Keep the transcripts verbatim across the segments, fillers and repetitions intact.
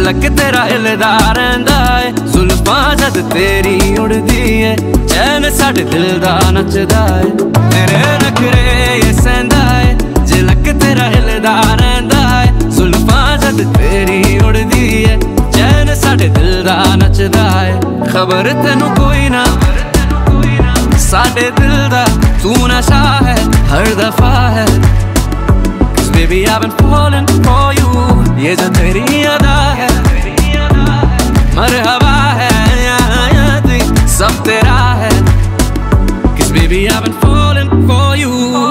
झलक तेरा हिलदा रहिंदा है, जुल्फां जद तेरी उड़दी है, चैन साडे दिल दा नचदा है। तेरे नखरे ये सहंदा है, झलक तेरा हिलदा रहिंदा है, जुल्फां जद तेरी उड़दी है, चैन साडे दिल दा नचदा है। खबर तेनू कोई ना साडे दिल दा तू नशा है हर दफा है। Baby I've been falling for you, ये जो तेरी अदा है मरहबा है, याद सब तेरा है। Cause baby I've been falling for you।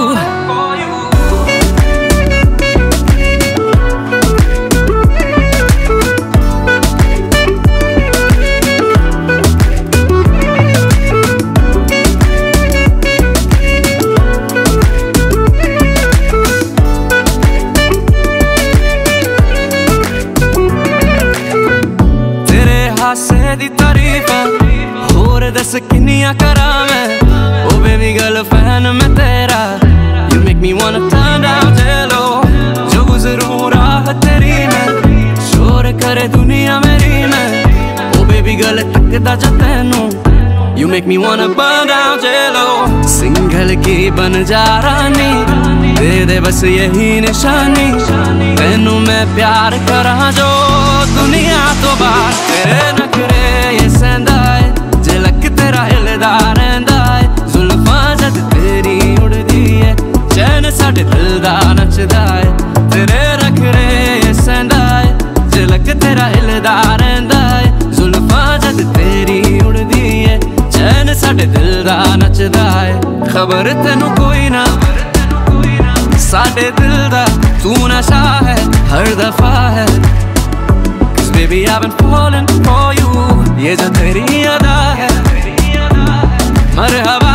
हासे दी तारीफां होर दस किन्नियां करां मैं, ओ बेबी गर्ल फैन मैं तेरा। You make me wanna turn down hello, जो गुज़रूं राह तेरी में, शोर करे दुनिया मेरी में, ओ बेबी गर्ल तकदा जा तैनू। You make me wanna burn down jello, single की बन जा रानी, दे दे बस यही निशानी, तैनू मैं प्यार करा जो दुनिया तो बाहर। तेरे नखरे ये सहंदा है, झलक तेरा हिलदा रहिंदा है, जुल्फां जद तेरी उड़दी है, चैन साडे दिल दा नचदा है। तेरे नखरे ये सहंदा है, झलक तेरा हिलदा रहिंदा है, जुल्फां जद तेरी उड़दी है, चैन साडे दिल दा नचदा है। खबर तेनू कोई ना साडे दिल दा तू नशा है हर दफा है। Baby I've been falling for you, ये जो तेरी अदा है मरहबा